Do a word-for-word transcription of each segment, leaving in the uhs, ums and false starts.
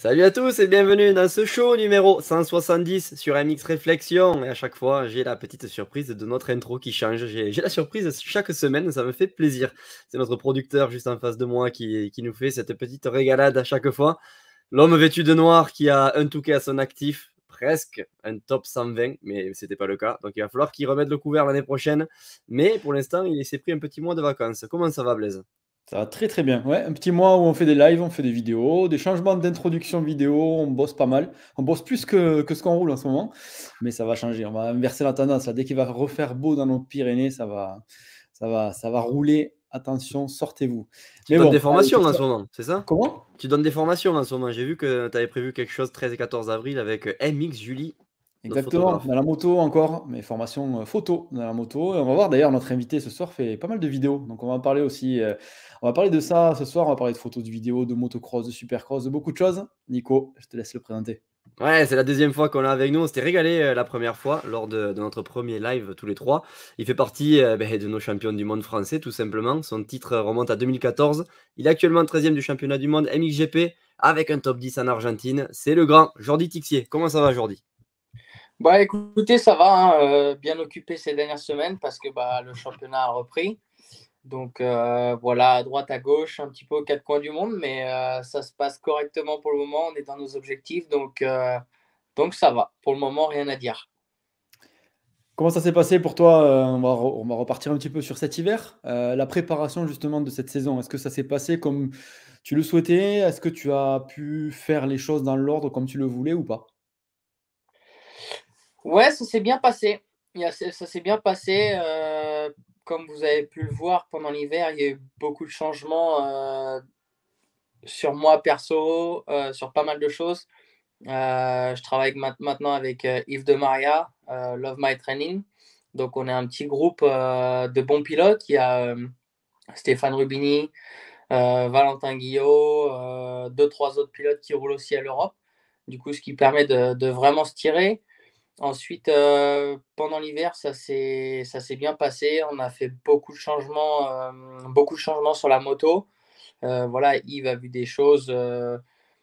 Salut à tous et bienvenue dans ce show numéro cent soixante-dix sur M X Réflexion. Et à chaque fois, j'ai la petite surprise de notre intro qui change. J'ai j'ai la surprise chaque semaine, ça me fait plaisir. C'est notre producteur juste en face de moi qui, qui nous fait cette petite régalade à chaque fois. L'homme vêtu de noir qui a un Touquet à son actif, presque un top cent vingt, mais c'était pas le cas. Donc il va falloir qu'il remette le couvert l'année prochaine. Mais pour l'instant, il s'est pris un petit mois de vacances. Comment ça va, Blaise? Ça va très très bien. Ouais, un petit mois où on fait des lives, on fait des vidéos, des changements d'introduction vidéo, on bosse pas mal. On bosse plus que, que ce qu'on roule en ce moment, mais ça va changer. On va inverser la tendance. Là. Dès qu'il va refaire beau dans nos Pyrénées, ça va, ça va, ça va rouler. Attention, sortez-vous. Tu Mais donnes bon, des allez, formations en ce moment, c'est ça? comment? Tu donnes des formations en ce moment. J'ai vu que tu avais prévu quelque chose treize et quatorze avril avec euh, M X Julie, notre Exactement, photographe. dans la moto encore, mes formations euh, photo dans la moto. Et on va voir d'ailleurs, notre invité ce soir fait pas mal de vidéos. Donc on va en parler aussi. euh, on va parler de ça ce soir. On va parler de photos, de vidéos, de motocross, de supercross, de beaucoup de choses. Nico, je te laisse le présenter. Ouais, c'est la deuxième fois qu'on l'a avec nous. On s'était régalé euh, la première fois lors de, de notre premier live tous les trois. Il fait partie euh, ben, de nos champions du monde français, tout simplement. Son titre remonte à deux mille quatorze. Il est actuellement treizième du championnat du monde M X G P avec un top dix en Argentine. C'est le grand Jordi Tixier. Comment ça va, Jordi? Bah écoutez, ça va, hein, euh, bien occupé ces dernières semaines parce que bah, le championnat a repris. Donc euh, voilà, à droite, à gauche, un petit peu aux quatre coins du monde, mais euh, ça se passe correctement pour le moment. On est dans nos objectifs, donc, euh, donc ça va. Pour le moment, rien à dire. Comment ça s'est passé pour toi? euh, on va, re- on va repartir un petit peu sur cet hiver. Euh, la préparation justement de cette saison. Est-ce que ça s'est passé comme tu le souhaitais? Est-ce que tu as pu faire les choses dans l'ordre comme tu le voulais ou pas? Ouais, ça s'est bien passé. Il y a- ça ça s'est bien passé. Euh, comme vous avez pu le voir pendant l'hiver, il y a eu beaucoup de changements euh, sur moi perso, euh, sur pas mal de choses. Euh, je travaille ma- maintenant avec euh, Yves de Maria, euh, Love My Training. Donc, on est un petit groupe euh, de bons pilotes. Il y a euh, Stéphane Rubini, euh, Valentin Guillot, euh, deux, trois autres pilotes qui roulent aussi à l'Europe. Du coup, ce qui permet de, de vraiment se tirer. Ensuite, euh, pendant l'hiver, ça s'est ça s'est bien passé. On a fait beaucoup de changements, euh, beaucoup de changements sur la moto. Euh, voilà, Yves a vu des choses. Euh,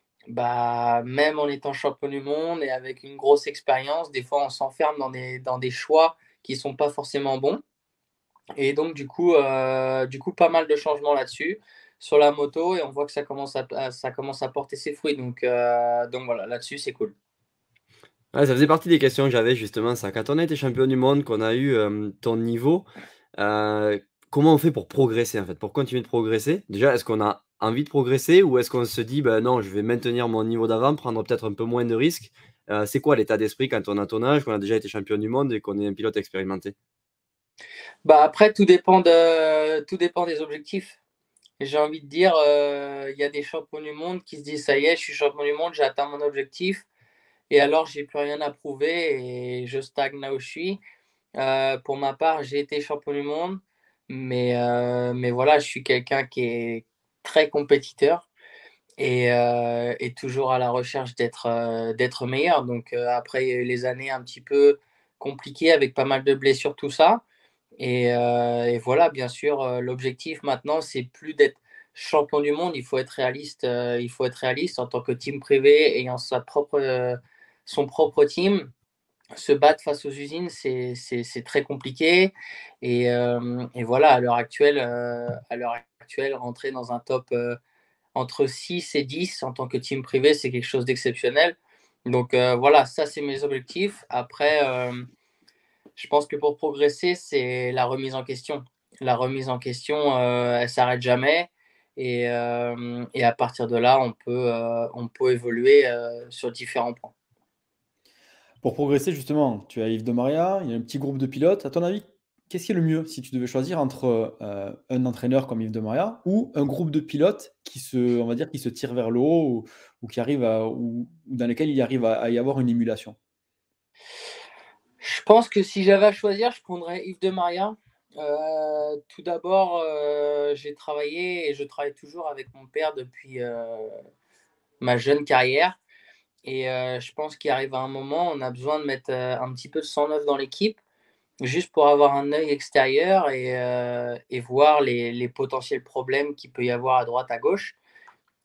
bah, même en étant champion du monde et avec une grosse expérience, des fois on s'enferme dans des, dans des choix qui sont pas forcément bons. Et donc, du coup, euh, du coup, pas mal de changements là-dessus, sur la moto, et on voit que ça commence à, à- ça commence à porter ses fruits. Donc, euh, donc voilà, là-dessus, c'est cool. Ouais, ça faisait partie des questions que j'avais justement, ça. Quand on a été champion du monde, qu'on a eu euh, ton niveau, euh, comment on fait pour progresser en fait, pour continuer de progresser? Déjà, est-ce qu'on a envie de progresser ou est-ce qu'on se dit, ben non, je vais maintenir mon niveau d'avant, prendre peut-être un peu moins de risques? Euh, c'est quoi l'état d'esprit quand on a ton âge, qu'on a déjà été champion du monde et qu'on est un pilote expérimenté? Bah, après, tout dépend, de, tout dépend des objectifs. J'ai envie de dire, euh, il y a des champions du monde qui se disent, ça y est, je suis champion du monde, j'ai atteint mon objectif, et alors j'ai plus rien à prouver et je stagne là où je suis. Euh, pour ma part, j'ai été champion du monde, mais, euh, mais voilà, je suis quelqu'un qui est très compétiteur et, euh, et toujours à la recherche d'être euh, d'être meilleur. Donc euh, après, il y a eu les années un petit peu compliquées avec pas mal de blessures, tout ça. Et, euh, et voilà, bien sûr, euh, l'objectif maintenant, c'est plus d'être champion du monde. Il faut être réaliste. Euh, il faut être réaliste en tant que team privé ayant sa propre, euh, son propre team. Se battre face aux usines, c'est c'est c'est très compliqué et hem et voilà, à l'heure actuelle, heu, à l'heure actuelle, rentrer dans un top, heu, entre six et dix en tant que team privé, c'est quelque chose d'exceptionnel. Donc heu, voilà, ça, c'est mes objectifs. Après, hem, je pense que pour progresser, c'est la remise en question. La remise en question, heu, elle s'arrête jamais et hem et à partir de là, on peut, heu, on peut évoluer, heu, sur différents points. Pour progresser justement, tu as Yves de Maria, il y a un petit groupe de pilotes. À ton avis, qu'est-ce qui est le mieux si tu devais choisir entre euh, un entraîneur comme Yves de Maria ou un groupe de pilotes qui se, on va dire, qui se tire vers le haut ou, ou qui arrive à, ou, ou dans lesquels il arrive à, à y avoir une émulation? Je pense que si j'avais à choisir, je prendrais Yves de Maria. Heu, tout d'abord, heu, j'ai travaillé et je travaille toujours avec mon père depuis, heu, ma jeune carrière et heu, je pense qu'il arrive à un moment, on a besoin de mettre, heu, un petit peu de sang neuf dans l'équipe, juste pour avoir un œil extérieur et heu et voir les les potentiels problèmes qu'il peut y avoir à droite, à gauche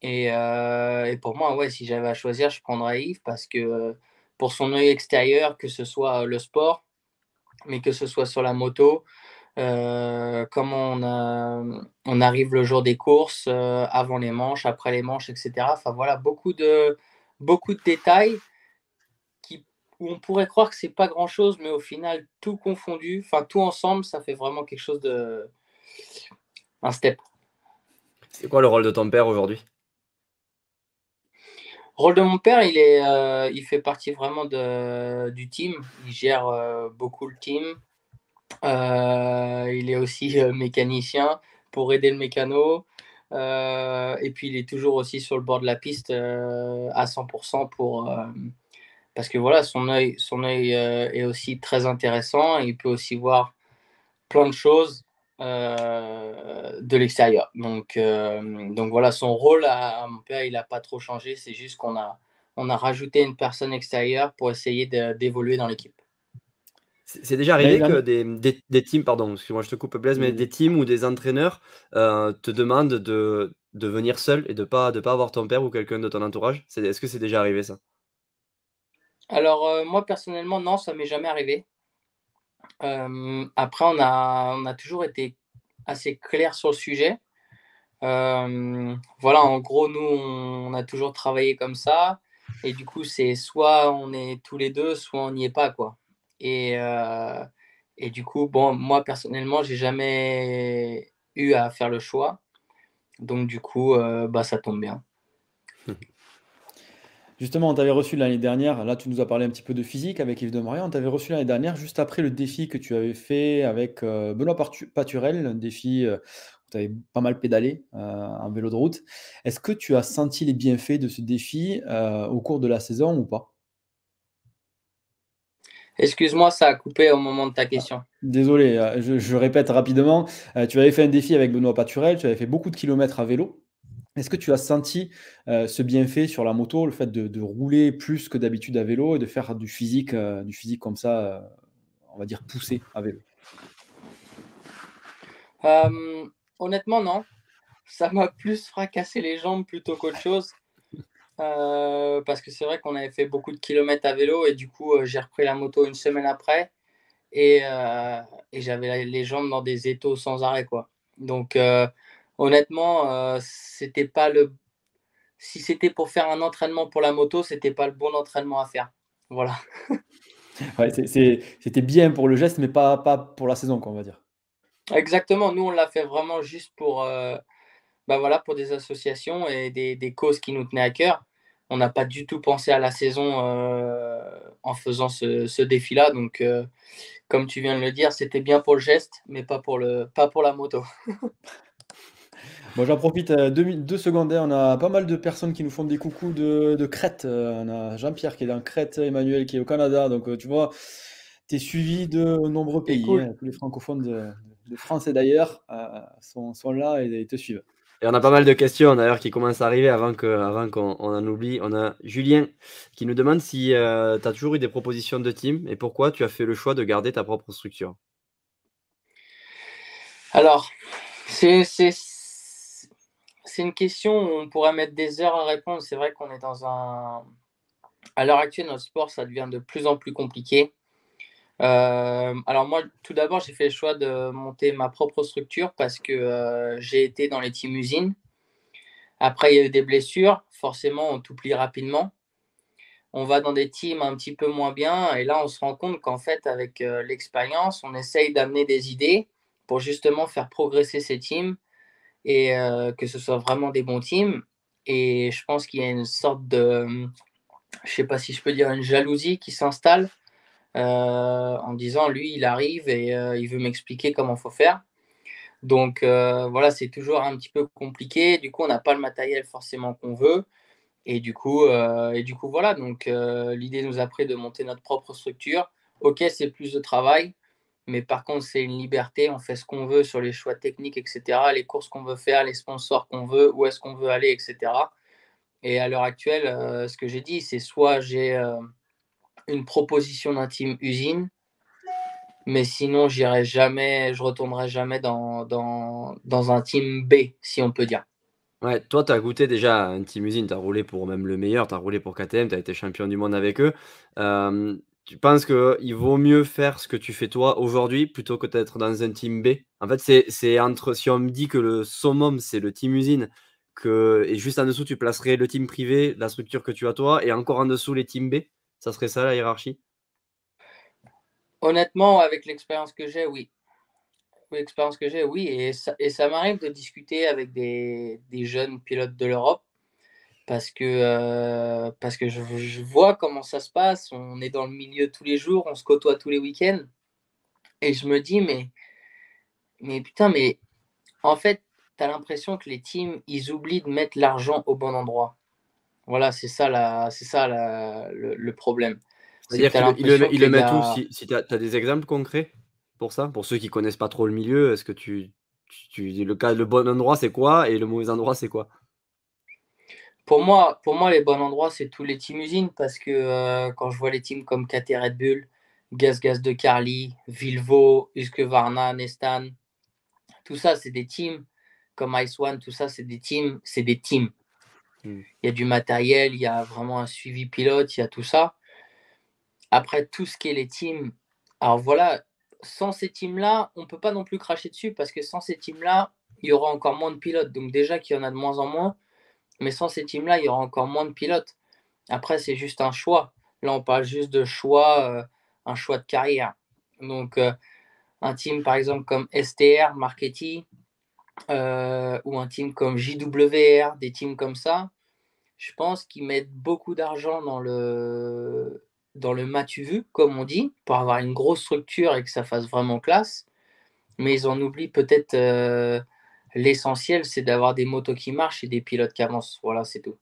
Et, euh, et pour moi, ouais, si j'avais à choisir, je prendrais Yves parce que euh, pour son œil extérieur, que ce soit le sport, mais que ce soit sur la moto, euh, comment on, a, on arrive le jour des courses, euh, avant les manches, après les manches, et cetera. Enfin voilà, beaucoup de, beaucoup de détails qui, où on pourrait croire que c'est pas grand-chose, mais au final, tout confondu, enfin tout ensemble, ça fait vraiment quelque chose de... un step. C'est quoi le rôle de ton père aujourd'hui? Rôle de mon père, il, est, euh, il fait partie vraiment de, du team. Il gère euh, beaucoup le team. Euh, il est aussi euh, mécanicien pour aider le mécano. Euh, et puis, il est toujours aussi sur le bord de la piste euh, à cent pour cent pour, euh, parce que voilà, son œil, son œil euh, est aussi très intéressant. Il peut aussi voir plein de choses euh, de l'extérieur. Donc, euh, donc voilà, son rôle à, à mon père, il n'a pas trop changé. C'est juste qu'on a, on a rajouté une personne extérieure pour essayer de, d'évoluer dans l'équipe. C'est c'est déjà L'année arrivé que dernière, des, des, des teams, pardon, excuse-moi, je te coupe Blaise, mais des vas-y. teams ou des entraîneurs euh, te demandent de, de venir seul et de pas de pas avoir ton père ou quelqu'un de ton entourage. C'est- Est-ce que c'est déjà arrivé ça? Alors, euh, moi, personnellement, non, ça m'est jamais arrivé. Euh, après, on a, on a toujours été assez clair sur le sujet. Euh, voilà, en gros, nous, on, on a toujours travaillé comme ça. Et du coup, c'est soit on est tous les deux, soit on n'y est pas, quoi. Et, euh, et du coup, bon, moi, personnellement, j'ai jamais eu à faire le choix. Donc, du coup, euh, bah, ça tombe bien. Justement, on t'avait reçu l'année dernière, là tu nous as parlé un petit peu de physique avec Yves de Maria, on t'avait reçu l'année dernière juste après le défi que tu avais fait avec euh, Benoît Partu- Paturel, un défi euh, où tu avais pas mal pédalé euh, en vélo de route. Est-ce que tu as senti les bienfaits de ce défi euh, au cours de la saison ou pas? Excuse-moi, ça a coupé au moment de ta Ah, question. désolé, euh, je, je répète rapidement. Euh, tu avais fait un défi avec Benoît Paturel, tu avais fait beaucoup de kilomètres à vélo. Est-ce que tu as senti euh, ce bienfait sur la moto, le fait de, de rouler plus que d'habitude à vélo et de faire du physique, euh, du physique comme ça, euh, on va dire poussé à vélo? Euh, honnêtement, non. Ça m'a plus fracassé les jambes plutôt qu'autre chose. Euh, parce que c'est vrai qu'on avait fait beaucoup de kilomètres à vélo et du coup, euh, j'ai repris la moto une semaine après et, euh, et j'avais les jambes dans des étaux sans arrêt, quoi. Donc, euh, honnêtement, euh, c'était pas le. Si c'était pour faire un entraînement pour la moto, c'était pas le bon entraînement à faire. Voilà. Ouais, c'est- c'est- c'était bien pour le geste, mais pas, pas pour la saison, quoi, on va dire. Exactement. Nous, on l'a fait vraiment juste pour, euh, bah voilà, pour des associations et des, des causes qui nous tenaient à cœur. On n'a pas du tout pensé à la saison euh, en faisant ce, ce défi-là. Donc, euh, comme tu viens de le dire, c'était bien pour le geste, mais pas pour, le, pas pour la moto. Bon, j'en profite euh, deux, mi- deux secondes, hein. On a pas mal de personnes qui nous font des coucous de, de Crète. Euh, on a Jean-Pierre qui est dans Crète, Emmanuel qui est au Canada. Donc, euh, tu vois, tu es suivi de nombreux Et pays, cool. hein. Tous les francophones de, de France et d'ailleurs euh, sont, sont là et, et te suivent. Et on a pas mal de questions d'ailleurs qui commencent à arriver avant que, avant qu'on on en oublie. On a Julien qui nous demande si tu as toujours eu des propositions de team et pourquoi tu as fait le choix de garder ta propre structure. Alors, c'est, c'est, c'est une question où on pourrait mettre des heures à répondre. C'est vrai qu'on est dans un... À l'heure actuelle, notre sport, ça devient de plus en plus compliqué. Euh, alors moi, tout d'abord, j'ai fait le choix de monter ma propre structure parce que euh, j'ai été dans les teams usines. Après, il y a eu des blessures. Forcément, on t'oublie rapidement. On va dans des teams un petit peu moins bien. Et là, on se rend compte qu'en fait, avec euh, l'expérience, on essaye d'amener des idées pour justement faire progresser ces teams et euh, que ce soit vraiment des bons teams. Et je pense qu'il y a une sorte de, je sais pas si je peux dire, une jalousie qui s'installe euh, en disant, lui, il arrive et euh, il veut m'expliquer comment il faut faire. Donc euh, voilà, c'est toujours un petit peu compliqué. Du coup, on n'a pas le matériel forcément qu'on veut. Et du coup, euh, et du coup voilà, donc euh, l'idée nous a pris de monter notre propre structure. Ok, c'est plus de travail, mais par contre, c'est une liberté. On fait ce qu'on veut sur les choix techniques, et cetera. Les courses qu'on veut faire, les sponsors qu'on veut, où est-ce qu'on veut aller, et cetera. Et à l'heure actuelle, euh, ce que j'ai dit, c'est soit j'ai euh, une proposition d'un team usine, mais sinon, j'irai jamais, je retournerai jamais dans, dans, dans un team B, si on peut dire. Ouais, toi, tu as goûté déjà un Team Usine, tu as roulé pour même le meilleur, tu as roulé pour K T M, tu as été champion du monde avec eux. Hem, tu penses qu'il vaut mieux faire ce que tu fais toi aujourd'hui plutôt que d'être dans un Team B? En fait, c'est c'est entre si on me dit que le summum, c'est le Team Usine, que et juste en dessous, tu placerais le team privé, la structure que tu as toi et encore en dessous les Team B? Ça serait ça la hiérarchie? Honnêtement, avec l'expérience que j'ai, oui. L'expérience que j'ai, oui, et ça, et ça m'arrive de discuter avec des, des jeunes pilotes de l'Europe parce que, euh, parce que je, je vois comment ça se passe. On est dans le milieu tous les jours, on se côtoie tous les week-ends. Et je me dis, mais, mais putain, mais en fait, tu as l'impression que les teams, ils oublient de mettre l'argent au bon endroit. Voilà, c'est ça, la, c'est ça la, le, le problème. C'est que C'est-à-dire tu as qu'ils le ils le met l'impression ils le qu'il y mettent où? a. Si si tu as des exemples concrets pour ça? Pour ceux qui connaissent pas trop le milieu, est-ce que tu tu tu le cas le bon endroit, c'est quoi? Et le mauvais endroit, c'est quoi? Pour moi, pour moi, les bons endroits, c'est tous les teams usines parce que euh, quand je vois les teams comme K T Red Bull, Gas Gas de Carly, Vilvo, Husqvarna, Nestan, tout ça, c'est des teams comme Ice One, tout ça, c'est des teams, c'est des teams. Mmh. Il y a du matériel, il y a vraiment un suivi pilote, il y a tout ça. Après, tout ce qui est les teams, alors voilà, sans ces teams-là, on ne peut pas non plus cracher dessus parce que sans ces teams-là, il y aura encore moins de pilotes. Donc déjà qu'il y en a de moins en moins, mais sans ces teams-là, il y aura encore moins de pilotes. Après, c'est juste un choix. Là, on parle juste de choix, euh, un choix de carrière. Donc, euh, un team, par exemple, comme S T R, Marketing, euh, ou un team comme J W R, des teams comme ça, je pense qu'ils mettent beaucoup d'argent dans le, dans le matu vu, comme on dit, pour avoir une grosse structure et que ça fasse vraiment classe. Mais ils en oublient peut-être euh, l'essentiel, c'est d'avoir des motos qui marchent et des pilotes qui avancent. Voilà, c'est tout.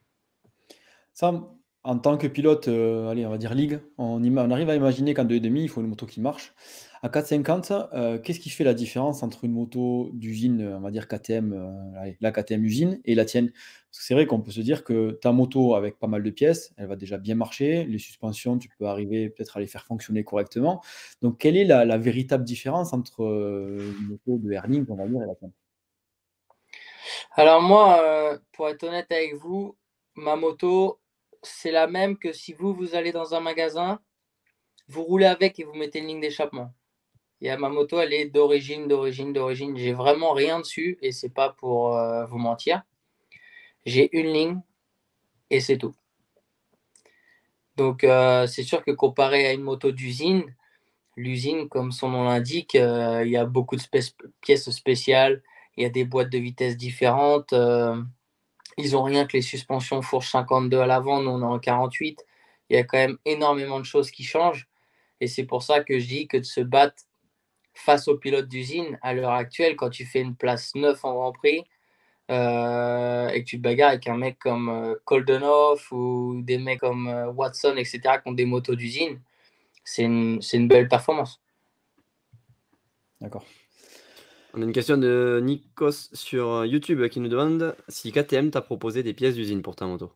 Ça, en tant que pilote, heu, allez, on va dire ligue, on ima on arrive à imaginer qu'en deux virgule cinq, il faut une moto qui marche. À quatre cent cinquante, heu, qu'est-ce qui fait la différence entre une moto d'usine, heu, on va dire K T M, heu, allez, la K T M usine et la tienne? Parce que c'est vrai qu'on peut se dire que ta moto avec pas mal de pièces, elle va déjà bien marcher. Les suspensions, tu peux arriver peut-être à les faire fonctionner correctement. Donc quelle est la la véritable différence entre, heu, une moto de Airlink, on va dire, et la tienne? Alors moi, euh, pour être honnête avec vous, ma moto, c'est la même que si vous, vous allez dans un magasin, vous roulez avec et vous mettez une ligne d'échappement. Et ma moto, elle est d'origine, d'origine, d'origine. J'ai vraiment rien dessus et c'est pas pour euh, vous mentir. J'ai une ligne et c'est tout. Donc euh, c'est sûr que comparé à une moto d'usine, l'usine, comme son nom l'indique, euh, il y a beaucoup de spé- pièces spéciales, il y a des boîtes de vitesse différentes. euh, Ils ont rien que les suspensions fourche cinquante-deux à l'avant, nous on est en quarante-huit. Il y a quand même énormément de choses qui changent. Et c'est pour ça que je dis que de se battre face aux pilotes d'usine, à l'heure actuelle, quand tu fais une place neuf en Grand Prix, euh, et que tu te bagarres avec un mec comme euh, Koldenhoff ou des mecs comme euh, Watson, et cetera, qui ont des motos d'usine, c'est une, c'est une belle performance. D'accord. On a une question de Nikos sur YouTube qui nous demande si K T M t'a proposé des pièces d'usine pour ta moto.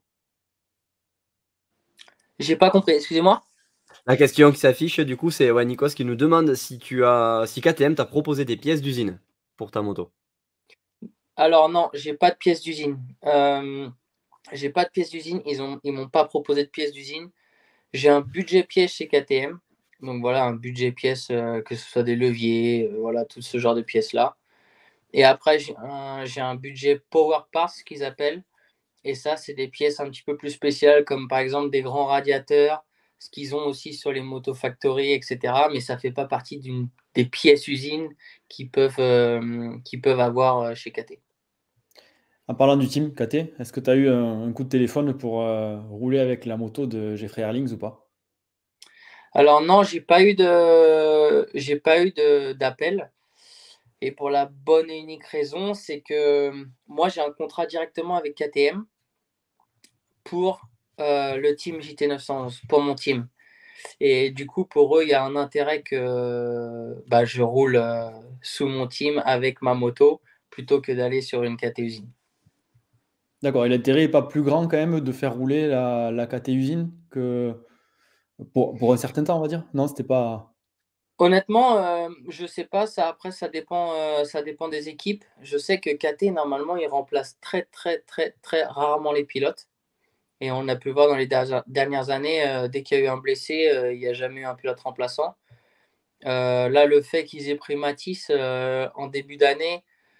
J'ai pas compris, excusez-moi. La question qui s'affiche, du coup, c'est ouais, Nikos qui nous demande si tu as si K T M t'a proposé des pièces d'usine pour ta moto. Alors non, j'ai pas de pièces d'usine. Euh, j'ai pas de pièces d'usine. Ils ont, ils m'ont pas proposé de pièces d'usine. J'ai un budget pièce chez K T M. Donc voilà, un budget pièce, euh, que ce soit des leviers, euh, voilà, tout ce genre de pièces-là. Et après, j'ai un, j'ai un budget Power Parts qu'ils appellent. Et ça, c'est des pièces un petit peu plus spéciales, comme par exemple des grands radiateurs, ce qu'ils ont aussi sur les Moto Factory, et cetera. Mais ça ne fait pas partie d'une, des pièces usines qu'ils peuvent, euh, qu'ils peuvent avoir euh, chez K T. En parlant du team K T, est-ce que tu as eu un un coup de téléphone pour, heu, rouler avec la moto de Jeffrey Herlings ou pas? Alors non, j'ai pas eu de, j'ai pas eu de, d'appel. Et pour la bonne et unique raison, c'est que moi, j'ai un contrat directement avec K T M pour euh, le team J T neuf cent onze, pour mon team. Et du coup, pour eux, il y a un intérêt que bah, je roule euh, sous mon team avec ma moto plutôt que d'aller sur une K T usine. D'accord, et l'intérêt est pas plus grand quand même de faire rouler la la K T usine que pour pour un certain temps, on va dire? Non, c'était pas Honnêtement, euh, je sais pas, ça après ça dépend, euh, ça dépend des équipes. Je sais que K T, normalement, il remplace très très très très rarement les pilotes. Et on a pu voir dans les der- dernières années, euh, dès qu'il y a eu un blessé, euh, il n'y a jamais eu un pilote remplaçant. Euh, là, le fait qu'ils aient pris Matisse euh, en début d'année,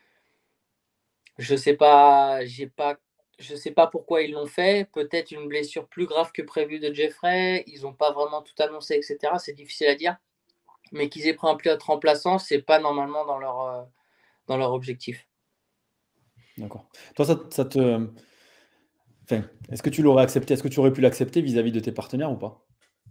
je sais pas, j'ai pas, je sais pas pourquoi ils l'ont fait. Peut-être une blessure plus grave que prévu de Jeffrey. Ils n'ont pas vraiment tout annoncé, et cetera. C'est difficile à dire. Mais qu'ils aient pris un pilote remplaçant, c'est pas normalement dans leur, euh, dans leur objectif. D'accord. Toi, ça, ça te. Enfin, est-ce que tu l'aurais accepté? Est-ce que tu aurais pu l'accepter vis-à-vis de tes partenaires ou pas?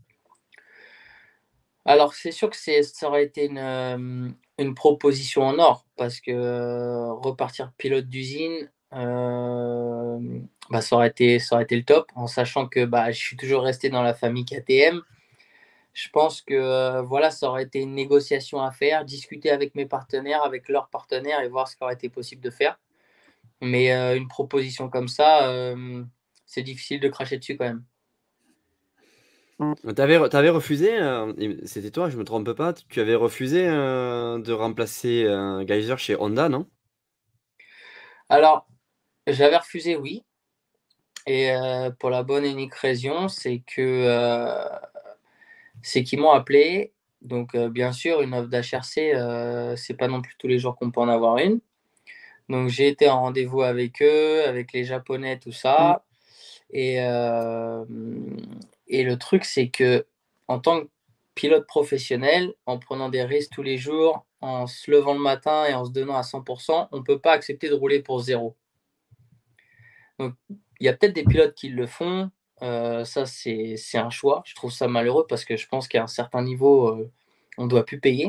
Alors, c'est sûr que c'est, ça aurait été une, euh, une proposition en or, parce que euh, repartir pilote d'usine, euh, bah, ça aurait été, ça aurait été le top, en sachant que bah, je suis toujours resté dans la famille K T M. Je pense que euh, voilà, ça aurait été une négociation à faire, discuter avec mes partenaires, avec leurs partenaires et voir ce qui aurait été possible de faire. Mais euh, une proposition comme ça, euh, c'est difficile de cracher dessus quand même. Tu avais, t'avais refusé, euh, et c'était toi, je me trompe pas, tu avais refusé euh, de remplacer euh, Geyser chez Honda, non? Alors, j'avais refusé, oui. Et euh, pour la bonne et unique raison, c'est que euh, c'est qu'ils m'ont appelé. Donc, euh, bien sûr, une offre d'H R C, euh, c'est pas non plus tous les jours qu'on peut en avoir une. Donc, j'ai été en rendez-vous avec eux, avec les Japonais, tout ça. Et, euh, et le truc, c'est que en tant que pilote professionnel, en prenant des risques tous les jours, en se levant le matin et en se donnant à cent pour cent, on ne peut pas accepter de rouler pour zéro. Donc, il y a peut-être des pilotes qui le font. Euh, ça, c'est, c'est un choix. Je trouve ça malheureux parce que je pense qu'à un certain niveau, euh, on ne doit plus payer.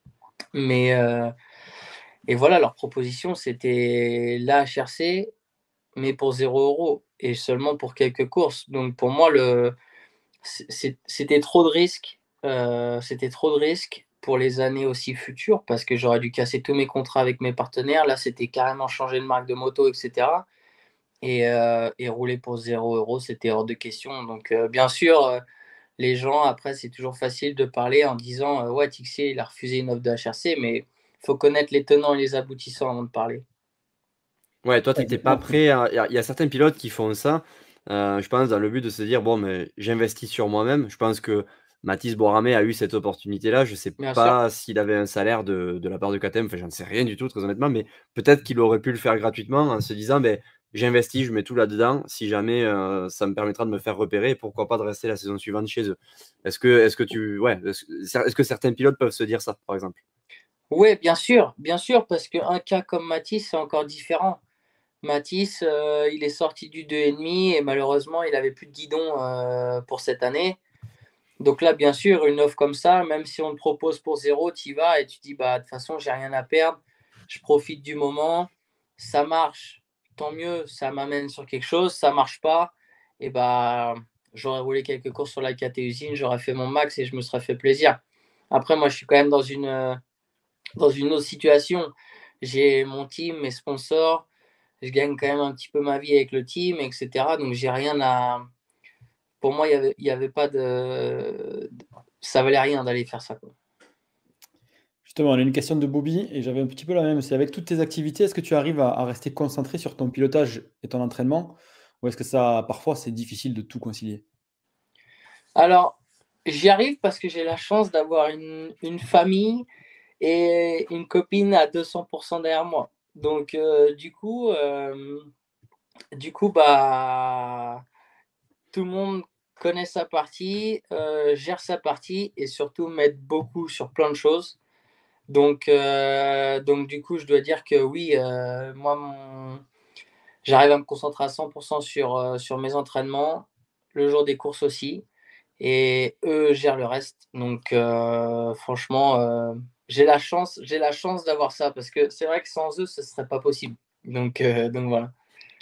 Mais euh, et voilà, leur proposition, c'était la H R C, mais pour zéro euro et seulement pour quelques courses. Donc, pour moi, le, c'est- c'était trop de risques. Euh, c'était trop de risques pour les années aussi futures parce que j'aurais dû casser tous mes contrats avec mes partenaires. Là, c'était carrément changer de marque de moto, et cetera. Et, euh, et rouler pour zéro euro, c'était hors de question. Donc, euh, bien sûr, euh, les gens, après, c'est toujours facile de parler en disant euh, ouais, Tixier, il a refusé une offre de H R C, mais il faut connaître les tenants et les aboutissants avant de parler. Ouais, toi, tu Ouais, n'étais pas exactement. prêt à. Il y, a il y a certains pilotes qui font ça, euh, je pense, dans le but de se dire, bon, mais j'investis sur moi-même. Je pense que Mathis Boramé a eu cette opportunité-là. Je ne sais Bien sûr. pas s'il avait un salaire de, de la part de K T M, enfin, j'en sais rien du tout, très honnêtement, mais peut-être qu'il aurait pu le faire gratuitement en se disant, ben, j'investis, je mets tout là-dedans, si jamais euh, ça me permettra de me faire repérer, et pourquoi pas de rester la saison suivante chez eux. Est-ce que, est-ce que tu. Ouais, est-ce, est-ce que certains pilotes peuvent se dire ça, par exemple? Oui, bien sûr, bien sûr, parce qu'un cas comme Mathis, c'est encore différent. Mathis, euh, il est sorti du deux virgule cinq et malheureusement, il avait plus de guidon euh, pour cette année. Donc là, bien sûr, une offre comme ça, même si on te propose pour zéro, tu y vas et tu dis, bah, de toute façon, j'ai rien à perdre, je profite du moment, ça marche, tant mieux, ça m'amène sur quelque chose, ça marche pas, et bah, j'aurais roulé quelques courses sur la K T usine, j'aurais fait mon max et je me serais fait plaisir. Après, moi, je suis quand même dans une, euh, dans une autre situation. J'ai mon team, mes sponsors, je gagne quand même un petit peu ma vie avec le team, et cetera. Donc, j'ai rien à. Pour moi, il n'y avait, il y avait pas de. Ça valait rien d'aller faire ça, quoi. Justement, on a une question de Bobby et j'avais un petit peu la même. C'est avec toutes tes activités, est-ce que tu arrives à, à rester concentré sur ton pilotage et ton entraînement ou est-ce que ça, parfois, c'est difficile de tout concilier? Alors, j'y arrive parce que j'ai la chance d'avoir une, une famille et une copine à deux cents pour cent derrière moi. Donc, euh, du coup, euh, du coup, bah, tout le monde connaît sa partie, euh, gère sa partie et surtout m'aide beaucoup sur plein de choses. Donc, euh, donc du coup, je dois dire que oui, euh, moi, mon... j'arrive à me concentrer à cent pour cent sur, euh, sur mes entraînements, le jour des courses aussi, et eux gèrent le reste. Donc, euh, franchement, euh, j'ai la chance, j'ai la chance d'avoir ça parce que c'est vrai que sans eux, ce serait pas possible. Donc, euh, donc voilà.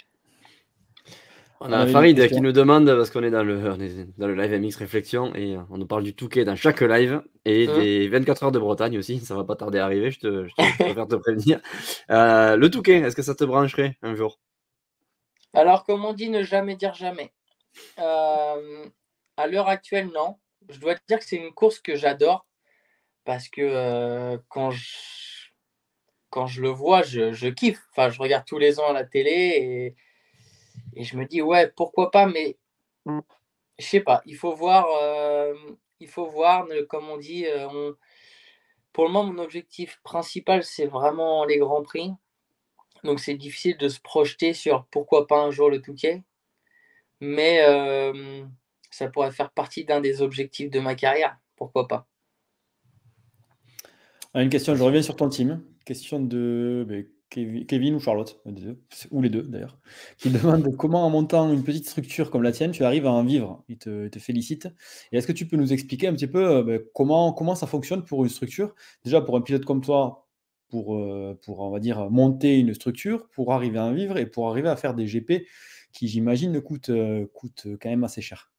On On a avait une Farid qui question. nous demande, parce qu'on est dans le, on est dans le live M X Réflexion, et euh, on nous parle du Touquet dans chaque live, et Hum. des vingt-quatre heures de Bretagne aussi, ça va pas tarder à arriver, je, te, je, te- je préfère te prévenir. Euh, le Touquet, est-ce que ça te brancherait un jour? Alors, comme on dit, ne jamais dire jamais. Euh, à l'heure actuelle, non. Je dois te dire que c'est une course que j'adore. parce que euh, quand, je, quand je le vois, je, je kiffe. Enfin, je regarde tous les ans à la télé et, et je me dis, ouais, pourquoi pas, mais je sais pas, il faut voir, euh, il faut voir, comme on dit, euh, on... pour le moment, mon objectif principal, c'est vraiment les Grands Prix. Donc, c'est difficile de se projeter sur pourquoi pas un jour le Touquet. Mais euh, ça pourrait faire partie d'un des objectifs de ma carrière. Pourquoi pas. Ah, une question, je reviens sur ton team. Question de ben, Kevi- Kevin ou Charlotte, un des deux, ou les deux d'ailleurs, qui demande comment en montant une petite structure comme la tienne, tu arrives à en vivre. Il te, il te félicite. Et est-ce que tu peux nous expliquer un petit peu euh, ben, comment, comment ça fonctionne pour une structure? Déjà pour un pilote comme toi, pour, euh, pour on va dire monter une structure, pour arriver à en vivre et pour arriver à faire des G P qui, j'imagine, coûtent, euh, coûtent quand même assez cher.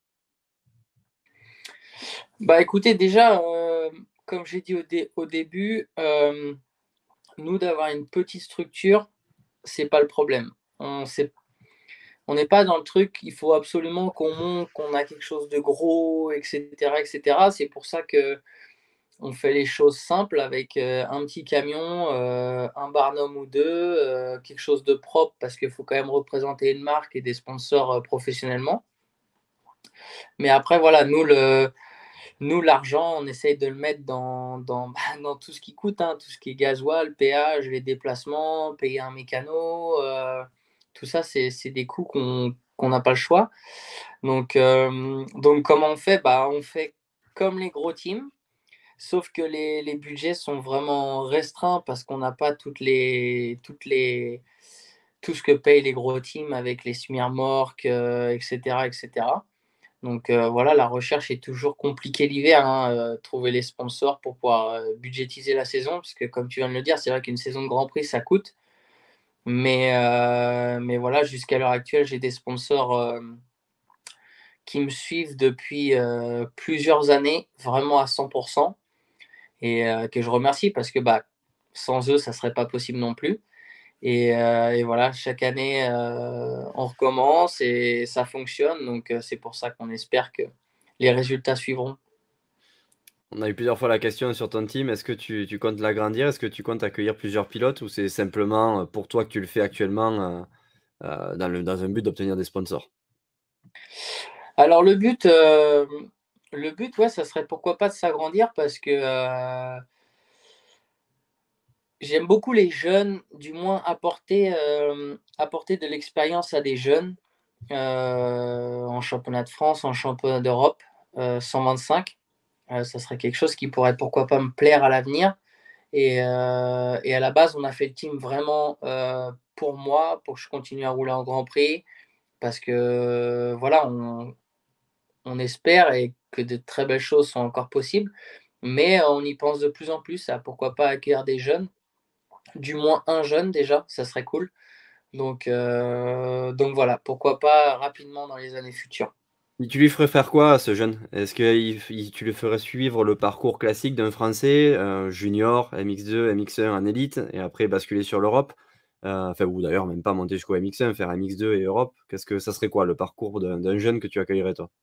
Bah écoutez, déjà, euh, comme j'ai dit au, dé- au début, euh, nous d'avoir une petite structure, c'est pas le problème. On sait, on n'est pas dans le truc, il faut absolument qu'on monte, qu'on a quelque chose de gros, et cetera, et cetera. C'est pour ça que on fait les choses simples avec euh, un petit camion, euh, un barnum ou deux, euh, quelque chose de propre parce qu'il faut quand même représenter une marque et des sponsors euh, professionnellement. Mais après, voilà, nous, le, nous, l'argent, on essaye de le mettre dans, dans, bah, dans tout ce qui coûte, hein, tout ce qui est gasoil, péage, les déplacements, payer un mécano. Euh, tout ça, c'est, c'est des coûts qu'on qu'on n'a pas le choix. Donc, euh, donc, comment on fait? Bah, on fait comme les gros teams, sauf que les, les budgets sont vraiment restreints parce qu'on n'a pas toutes les, toutes les, tout ce que payent les gros teams avec les semi-remorques, euh, et cetera, et cetera. Donc euh, voilà, la recherche est toujours compliquée l'hiver, hein, euh, trouver les sponsors pour pouvoir euh, budgétiser la saison, parce que comme tu viens de le dire, c'est vrai qu'une saison de Grand Prix, ça coûte. Mais, euh, mais voilà, jusqu'à l'heure actuelle, j'ai des sponsors euh, qui me suivent depuis euh, plusieurs années, vraiment à cent pour cent, et euh, que je remercie parce que bah, sans eux, ça ne serait pas possible non plus. Et, euh, et voilà, chaque année, euh, on recommence et ça fonctionne. Donc, euh, c'est pour ça qu'on espère que les résultats suivront. On a eu plusieurs fois la question sur ton team. Est-ce que tu, tu comptes l'agrandir? Est-ce que tu comptes accueillir plusieurs pilotes ou c'est simplement euh, pour toi que tu le fais actuellement euh, euh, dans le, dans un but d'obtenir des sponsors? Alors, le but, euh, le but, ouais, ça serait pourquoi pas de s'agrandir parce que euh, j'aime beaucoup les jeunes, du moins apporter, euh, apporter de l'expérience à des jeunes euh, en championnat de France, en championnat d'Europe, euh, cent vingt-cinq. Euh, ça serait quelque chose qui pourrait pourquoi pas me plaire à l'avenir. Et, euh, et à la base, on a fait le team vraiment euh, pour moi, pour que je continue à rouler en Grand Prix, parce que voilà, on, on espère et que de très belles choses sont encore possibles, mais on y pense de plus en plus à pourquoi pas accueillir des jeunes, du moins un jeune déjà, ça serait cool. Donc, euh, donc voilà, pourquoi pas rapidement dans les années futures. Et tu lui ferais faire quoi à ce jeune? Est-ce que il- il- tu lui ferais suivre le parcours classique d'un Français, euh, junior, M X deux, M X un en élite, et après basculer sur l'Europe? Euh, enfin, ou d'ailleurs, même pas monter jusqu'au M X un, faire M X deux et Europe. Qu'est-ce que ça serait quoi le parcours d'un d'un jeune que tu accueillerais toi?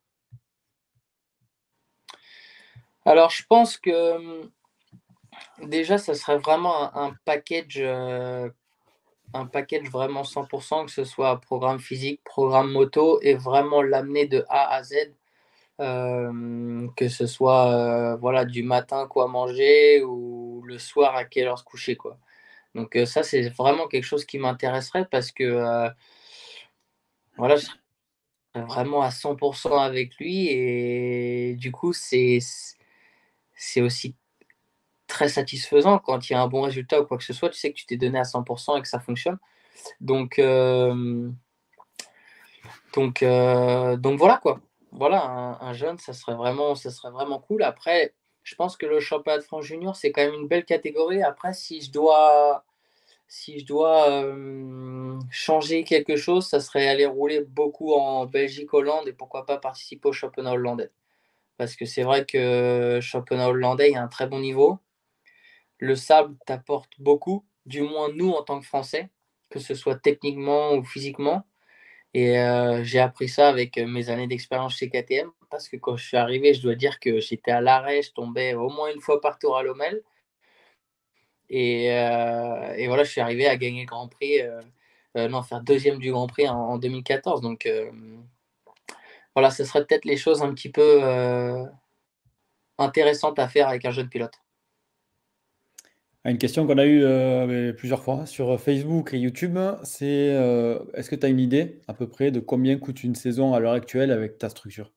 Alors, je pense que déjà, ça serait vraiment un, un package, euh, un package vraiment cent pour cent, que ce soit programme physique, programme moto, et vraiment l'amener de A à Z, euh, que ce soit euh, voilà, du matin quoi manger ou le soir à quelle heure se coucher, quoi. Donc euh, ça, c'est vraiment quelque chose qui m'intéresserait parce que euh, voilà, je serais vraiment à cent pour cent avec lui et du coup, c'est, c'est aussi très satisfaisant quand il y a un bon résultat ou quoi que ce soit. Tu sais que tu t'es donné à cent pour cent et que ça fonctionne. Donc, euh, donc, euh, donc voilà quoi. Voilà, un, un jeune, ça serait vraiment, ça serait vraiment cool. Après, je pense que le championnat de France junior, c'est quand même une belle catégorie. Après, si je dois, si je dois euh, changer quelque chose, ça serait aller rouler beaucoup en Belgique, Hollande et pourquoi pas participer au championnat hollandais. Parce que c'est vrai que le championnat hollandais, il y a un très bon niveau. Le sable t'apporte beaucoup, du moins nous en tant que Français, que ce soit techniquement ou physiquement. Et euh, j'ai appris ça avec mes années d'expérience chez K T M. parce que quand je suis arrivé, je dois dire que j'étais à l'arrêt, je tombais au moins une fois par tour à Lommel. Et, euh, et voilà, je suis arrivé à gagner le Grand Prix, euh, euh, non, faire deuxième du Grand Prix en, en deux mille quatorze. Donc euh, voilà, ce serait peut-être les choses un petit peu euh, intéressantes à faire avec un jeune pilote. Une question qu'on a eue euh, plusieurs fois sur Facebook et YouTube, c'est euh, est-ce que tu as une idée à peu près de combien coûte une saison à l'heure actuelle avec ta structure?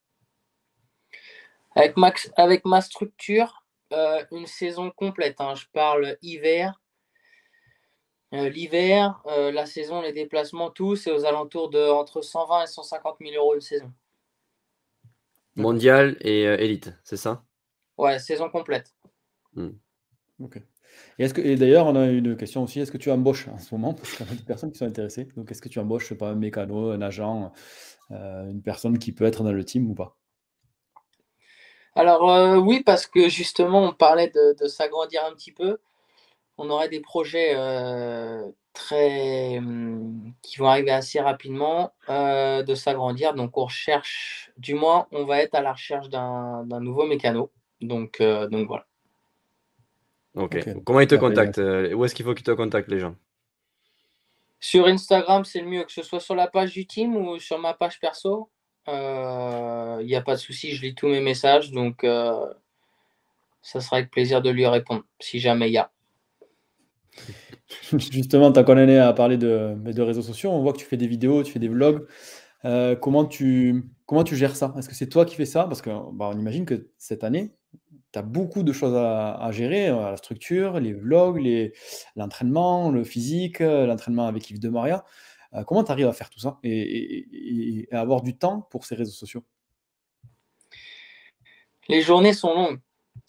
Avec, Max, avec ma structure, euh, une saison complète, hein, je parle hiver. Euh, L'hiver, euh, la saison, les déplacements, tout, c'est aux alentours de entre cent vingt et cent cinquante mille euros une saison. Mondial et euh, élite, c'est ça? Ouais, saison complète. Hmm. Ok. Et, est-ce que, et d'ailleurs, on a une question aussi, est-ce que tu embauches en ce moment? Parce qu'il y a des personnes qui sont intéressées. Donc, est-ce que tu embauches, je sais pas, un mécano, un agent, euh, une personne qui peut être dans le team ou pas? Alors euh, oui, parce que justement, on parlait de, de s'agrandir un petit peu. On aurait des projets euh, très hum, qui vont arriver assez rapidement euh, de s'agrandir. Donc on recherche, du moins, on va être à la recherche d'un d'un nouveau mécano. Donc, euh, donc voilà. Ok. Ok. Comment ils te Ah, ben, contactent? euh, Où est-ce qu'il faut qu'ils te contactent, les gens? Sur Instagram, c'est le mieux, que ce soit sur la page du team ou sur ma page perso. Il n'y a pas de souci, je lis tous mes messages, donc euh, ça sera avec plaisir de lui répondre, si jamais il y a. Justement, tant qu'on en est à parler de, de réseaux sociaux, on voit que tu fais des vidéos, tu fais des vlogs. Euh, comment tu, comment tu gères ça? Est-ce que c'est toi qui fais ça? Parce que bah, on imagine que cette année, tu as beaucoup de choses à, à gérer, euh, la structure, les vlogs, les, l'entraînement, le physique, euh, l'entraînement avec Yves de Maria. Euh, comment tu arrives à faire tout ça et, et- et à avoir du temps pour ces réseaux sociaux? Les journées sont longues.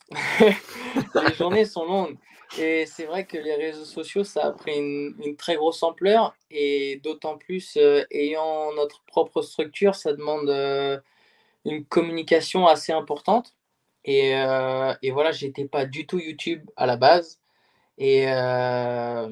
Les journées sont longues. Et c'est vrai que les réseaux sociaux, ça a pris une, une très grosse ampleur. Et d'autant plus, euh, ayant notre propre structure, ça demande euh, une communication assez importante. Et, euh, et voilà, j'étais pas du tout YouTube à la base. Et, euh,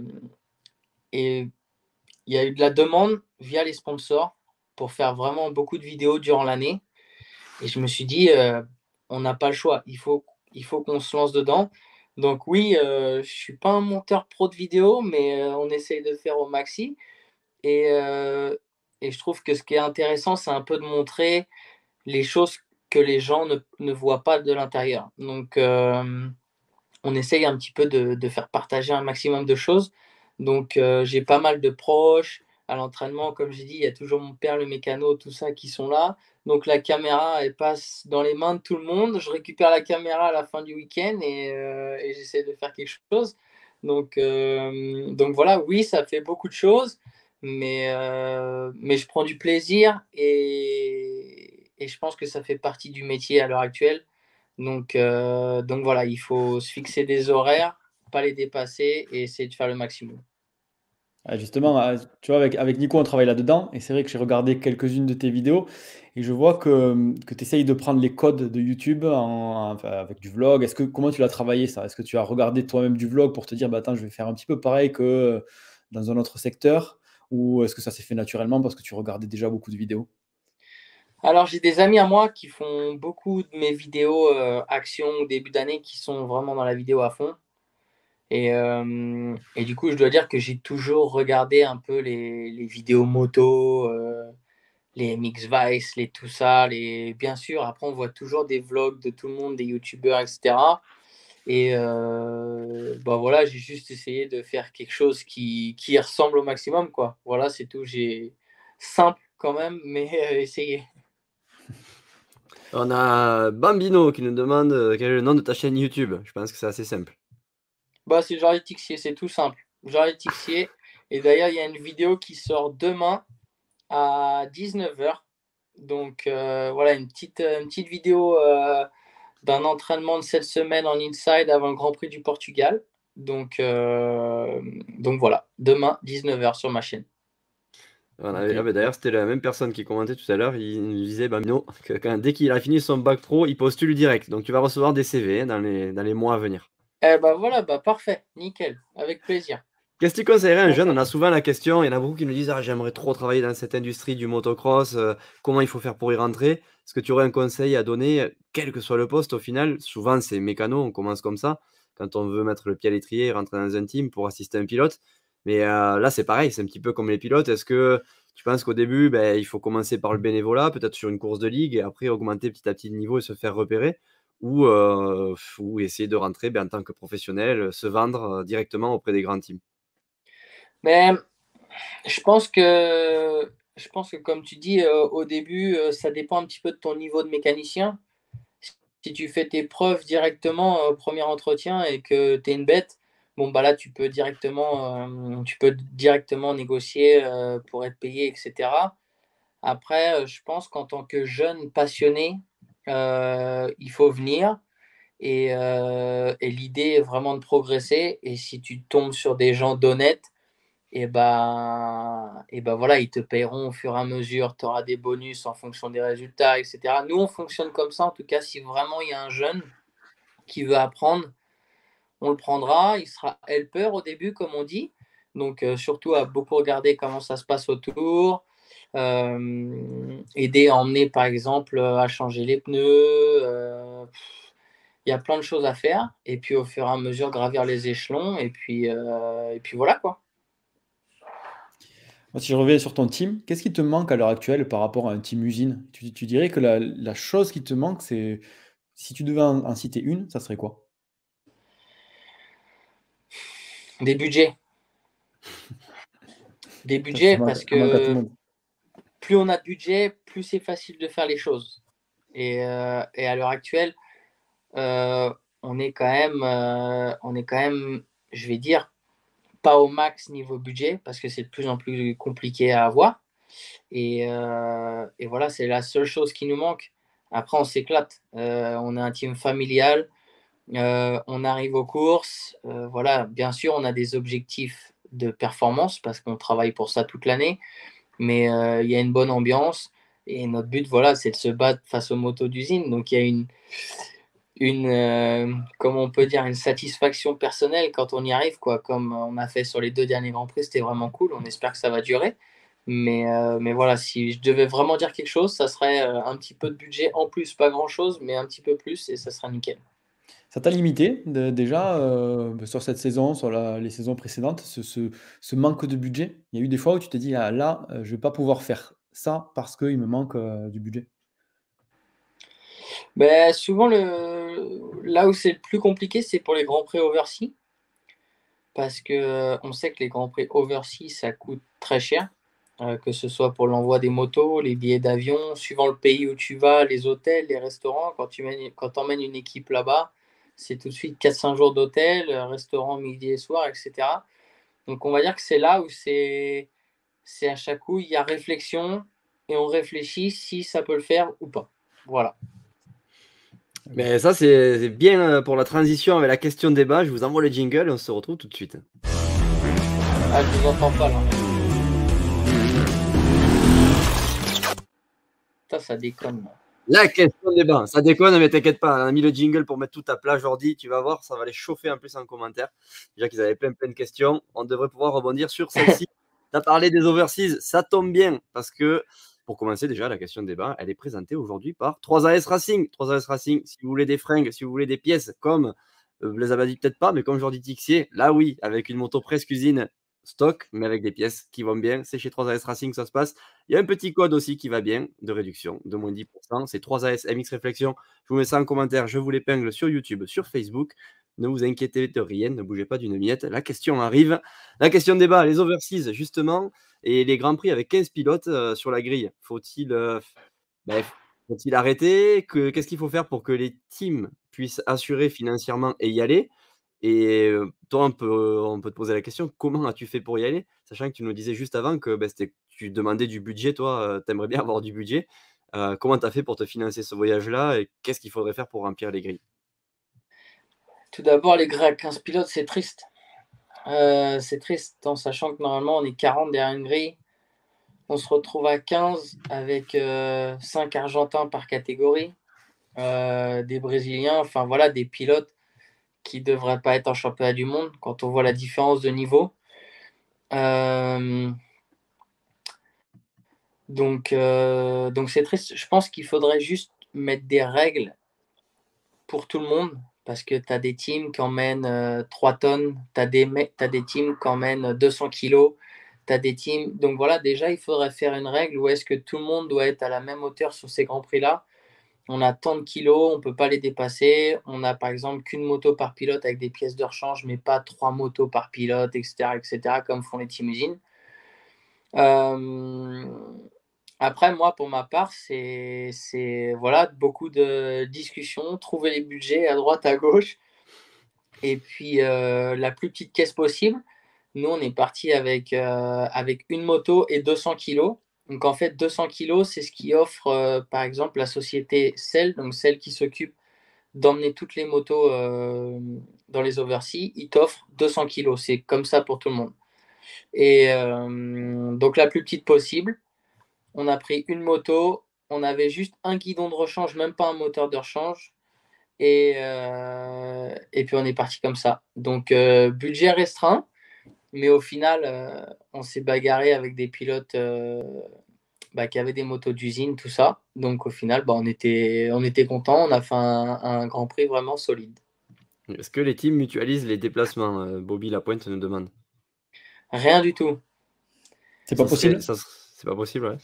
et il y a eu de la demande via les sponsors pour faire vraiment beaucoup de vidéos durant l'année. Et je me suis dit, euh, on n'a pas le choix, il faut, il faut qu'on se lance dedans. Donc oui, euh, je ne suis pas un monteur pro de vidéos, mais euh, on essaye de faire au maxi. Et, euh, et je trouve que ce qui est intéressant, c'est un peu de montrer les choses que les gens ne, ne voient pas de l'intérieur. Donc euh, on essaye un petit peu de, de faire partager un maximum de choses. Donc, euh, j'ai pas mal de proches à l'entraînement. Comme j'ai dit, il y a toujours mon père, le mécano, tout ça qui sont là. Donc, la caméra, elle passe dans les mains de tout le monde. Je récupère la caméra à la fin du week-end et, euh, et j'essaie de faire quelque chose. Donc, euh, donc voilà, oui, ça fait beaucoup de choses, mais, euh, mais je prends du plaisir et, et je pense que ça fait partie du métier à l'heure actuelle. Donc, euh, donc voilà, il faut se fixer des horaires, pas les dépasser et essayer de faire le maximum. Ah, justement, ah, tu vois, avec, avec Nico, on travaille là-dedans, et c'est vrai que j'ai regardé quelques-unes de tes vidéos, et je vois que, que tu essayes de prendre les codes de YouTube en- enfin, avec du vlog. Est-ce que, comment tu l'as travaillé ça? Est-ce que tu as regardé toi-même du vlog pour te dire, bah, attends, je vais faire un petit peu pareil que euh, dans un autre secteur, ou est-ce que ça s'est fait naturellement parce que tu regardais déjà beaucoup de vidéos? Alors, j'ai des amis à moi qui font beaucoup de mes vidéos euh, action ou début d'année qui sont vraiment dans la vidéo à fond. Et, euh, et du coup, je dois dire que j'ai toujours regardé un peu les, les vidéos moto, euh, les M X Vice, les tout ça. Les... Bien sûr, après, on voit toujours des vlogs de tout le monde, des youtubeurs, et cetera. Et euh, bah voilà, j'ai juste essayé de faire quelque chose qui, qui y ressemble au maximum, quoi. Voilà, c'est tout. J'ai simple quand même, mais euh, essayé. On a Bambino qui nous demande euh, quel est le nom de ta chaîne YouTube. Je pense que c'est assez simple. Bah, c'est Jarly Tixier, c'est tout simple. Jarly Tixier. Et d'ailleurs, il y a une vidéo qui sort demain à dix-neuf heures. Donc euh, voilà, une petite, une petite vidéo euh, d'un entraînement de cette semaine en inside avant le Grand Prix du Portugal. Donc, euh, donc voilà, demain, dix-neuf heures sur ma chaîne. On Ok. avait- ah bah, d'ailleurs, c'était la même personne qui commentait tout à l'heure. Il nous disait, Bambino, que quand- dès qu'il a fini son bac pro, il postule direct. Donc tu vas recevoir des C V hein, dans les, dans les mois à venir. Eh bah voilà, bah parfait, nickel, avec plaisir. Qu'est-ce que tu conseillerais à un jeune? On a souvent la question, il y en a beaucoup qui nous disent: «Ah, j'aimerais trop travailler dans cette industrie du motocross, heu, comment il faut faire pour y rentrer?» Est-ce que tu aurais un conseil à donner, heu, quel que soit le poste au final? Souvent, c'est mécano, on commence comme ça, quand on veut mettre le pied à l'étrier et rentrer dans un team pour assister un pilote. Mais, heu, là, c'est pareil, c'est un petit peu comme les pilotes. Est-ce que tu penses qu'au début, beh, il faut commencer par le bénévolat, peut-être sur une course de ligue et après augmenter petit à petit le niveau et se faire repérer? Ou, heu, ou essayer de rentrer, beh, en tant que professionnel, heu, se vendre, heu, directement auprès des grands teams? Mais je pense que je pense que comme tu dis, heu, au début, heu, ça dépend un petit peu de ton niveau de mécanicien. Si tu fais tes preuves directement au premier entretien et que tu es une bête, bon, bah, là, tu peux directement, hem, tu peux directement négocier, heu, pour être payé et cetera. Après, heu, je pense qu'en tant que jeune passionné, heu, il faut venir et heu et l'idée est vraiment de progresser et si tu tombes sur des gens d'honnêtes et bah et bah, voilà, ils te payeront au fur et à mesure. Tu auras des bonus en fonction des résultats et cetera. Nous, on fonctionne comme ça, en tout cas, si vraiment il y a un jeune qui veut apprendre, on le prendra. Il sera helper au début, comme on dit. Donc, heu, surtout à beaucoup regarder comment ça se passe autour, hem, aider à emmener, par exemple, heu, à changer les pneus, heu, il y a plein de choses à faire et puis au fur et à mesure gravir les échelons et puis, heu et puis voilà, quoi. Moi, si je reviens sur ton team, qu'est-ce qui te manque à l'heure actuelle par rapport à un team usine? Tu tu dirais que la la chose qui te manque, c'est si tu devais en en citer une, ça serait quoi? Des budgets. Des Ça ça budgets manque parce ça manque à tout le que monde. plus on a de budget, plus c'est facile de faire les choses et heu et à l'heure actuelle, heu, on est quand même, heu, on est quand même, je vais dire, pas au max niveau budget parce que c'est de plus en plus compliqué à avoir et heu et voilà, c'est la seule chose qui nous manque. Après on s'éclate, heu, on est un team familial, heu, on arrive aux courses, heu, voilà, bien sûr, on a des objectifs de performance parce qu'on travaille pour ça toute l'année. Mais heu, il y a une bonne ambiance et notre but, voilà, c'est de se battre face aux motos d'usine. Donc il y a une une, heu, comment on peut dire? Une satisfaction personnelle quand on y arrive, quoi. Comme on a fait sur les deux derniers grands prix, c'était vraiment cool. On espère que ça va durer. Mais heu, mais voilà, si je devais vraiment dire quelque chose, ça serait, heu, un petit peu de budget en plus, pas grand chose, mais un petit peu plus et ça sera nickel. Ça t'a limité de déjà, heu, bah, sur cette saison, sur la les saisons précédentes, ce ce ce manque de budget? Il y a eu des fois où tu t'es dit: «Ah là, heu, je vais pas pouvoir faire ça parce qu'il me manque, heu, du budget»? Beh, souvent le là où c'est le plus compliqué, c'est pour les grands prix overseas parce que, on sait que les grands prix overseas, ça coûte très cher. Heu, que ce soit pour l'envoi des motos, les billets d'avion, suivant le pays où tu vas, les hôtels, les restaurants. Quand tu mènes quand tu emmènes une équipe là-bas, c'est tout de suite quatre cinq jours d'hôtel, heu, restaurant midi et soir et cetera. Donc on va dire que c'est là où c'est c'est à chaque coup, il y a réflexion et on réfléchit si ça peut le faire ou pas. Voilà. Mais ça, c'est c'est bien, heu, pour la transition avec la question débat. Je vous envoie le jingle et on se retrouve tout de suite. Ah, je vous entends pas là. Ça, ça déconne là. La question débat, ça déconne, mais t'inquiète pas, on a mis le jingle pour mettre tout à plat, Jordi, tu vas voir, ça va les chauffer en plus en commentaire. Déjà qu'ils avaient plein, plein de questions, on devrait pouvoir rebondir sur celle-ci. Tu as parlé des overseas, ça tombe bien parce que, pour commencer déjà, la question de débat, elle est présentée aujourd'hui par trois A S Racing. trois A S Racing, si vous voulez des fringues, si vous voulez des pièces comme, heu, Blaise Abadi peut-être pas, mais comme Jordi Tixier, là oui, avec une moto presque usine stock, mais avec des pièces qui vont bien, c'est chez trois A S Racing que ça se passe. Il y a un petit code aussi qui va bien, de réduction, de moins dix pour cent. C'est trois A S M X Réflexion. Je vous mets ça en commentaire, je vous l'épingle sur YouTube, sur Facebook. Ne vous inquiétez de rien, ne bougez pas d'une miette. La question arrive. La question de débat, les overseas, justement, et les grands prix avec quinze pilotes euh, sur la grille. Faut-il euh, ben, faut-il arrêter que, Qu'est-ce qu'il faut faire pour que les teams puissent assurer financièrement et y aller? Et heu, toi, on peut on peut te poser la question, comment as-tu fait pour y aller? Sachant que tu nous disais juste avant que, bah, c'était tu demandais du budget, toi, heu, tu aimerais bien avoir du budget. Heu, comment tu as fait pour te financer ce voyage-là et qu'est-ce qu'il faudrait faire pour remplir les grilles? Tout d'abord, les grilles à quinze pilotes, c'est triste. Heu, c'est triste en sachant que normalement on est quarante derrière une grille. On se retrouve à quinze avec, heu, cinq argentins par catégorie, heu, des brésiliens, enfin voilà, des pilotes qui devraient pas être en championnat du monde quand on voit la différence de niveau. Euh, donc, euh, donc c'est triste. Je pense qu'il faudrait juste mettre des règles pour tout le monde parce que tu as des teams qui emmènent euh, trois tonnes, tu as des, t'as des teams qui emmènent deux cents kilos, tu as des teams. Donc voilà, déjà, il faudrait faire une règle où est-ce que tout le monde doit être à la même hauteur sur ces grands prix-là. On a tant de kilos, on ne peut pas les dépasser. On a par exemple qu'une moto par pilote avec des pièces de rechange, mais pas trois motos par pilote, et cetera, et cetera, comme font les team usines. Euh, après, moi, pour ma part, c'est, c'est voilà, beaucoup de discussions, trouver les budgets à droite, à gauche, et puis euh, la plus petite caisse possible. Nous, on est parti avec, euh, avec une moto et deux cents kilos. Donc, en fait, deux cents kilos, c'est ce qui offre, euh, par exemple, la société Cell, donc celle qui s'occupe d'emmener toutes les motos euh, dans les overseas. Ils t'offrent deux cents kilos. C'est comme ça pour tout le monde. Et euh, donc, la plus petite possible. On a pris une moto. On avait juste un guidon de rechange, même pas un moteur de rechange. Et, euh, et puis, on est parti comme ça. Donc, euh, budget restreint. Mais au final, euh, on s'est bagarré avec des pilotes euh, bah, qui avaient des motos d'usine, tout ça. Donc au final, bah, on était, on était contents. On a fait un, un Grand Prix vraiment solide. Est-ce que les teams mutualisent les déplacements? euh, Bobby Lapointe nous demande. Rien du tout. C'est pas Ça serait, possible? ça, c'est pas possible, ouais.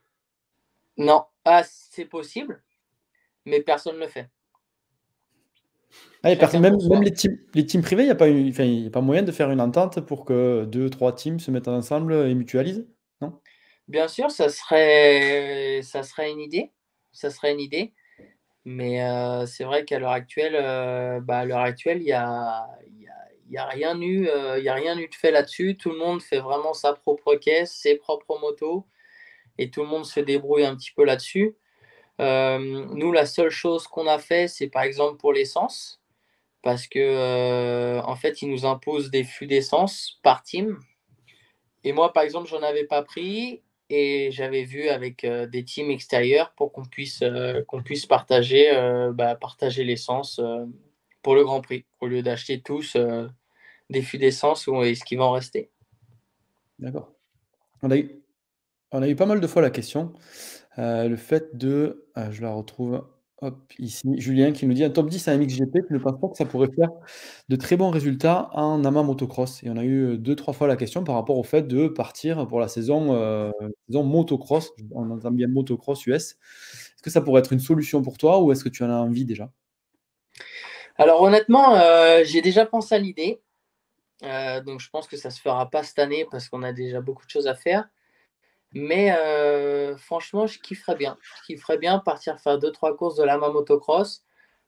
Non. Ah, c'est possible, mais personne ne le fait. Ah, y a personne, Chacun même, pour même soi. les teams, les teams privés, il n'y a pas eu- enfin, y a pas moyen de faire une entente pour que deux, trois teams se mettent ensemble et mutualisent? Non? Bien sûr, ça serait, ça serait une idée. Ça serait une idée. Mais euh, c'est vrai qu'à l'heure actuelle, euh, bah, à l'heure actuelle, il y a, il y a, il y a rien eu, euh, il y a rien eu de fait là-dessus. Tout le monde fait vraiment sa propre caisse, ses propres motos, et tout le monde se débrouille un petit peu là-dessus. Euh, nous, la seule chose qu'on a fait, c'est par exemple pour l'essence, parce que euh, en fait, ils nous imposent des flux d'essence par team. Et moi, par exemple, j'en avais pas pris et j'avais vu avec euh, des teams extérieurs pour qu'on puisse, euh, qu'on puisse partager, euh, bah, partager l'essence euh, pour le Grand Prix, au lieu d'acheter tous euh, des fûts d'essence ou est-ce qu'il va en rester. D'accord. On a eu, on a eu pas mal de fois la question, euh, le fait de, euh, je la retrouve, hop, ici, Julien qui nous dit un top dix à M X G P, tu ne penses pas que ça pourrait faire de très bons résultats en AMA motocross? Et on a eu deux, trois fois la question par rapport au fait de partir pour la saison, euh, saison motocross, on entend bien motocross U S. Est-ce que ça pourrait être une solution pour toi ou est-ce que tu en as envie déjà? Alors honnêtement, euh, j'ai déjà pensé à l'idée. Euh, donc je pense que ça ne se fera pas cette année parce qu'on a déjà beaucoup de choses à faire. Mais euh, franchement, je kifferais bien. Je kifferais bien partir faire deux, trois courses de lama motocross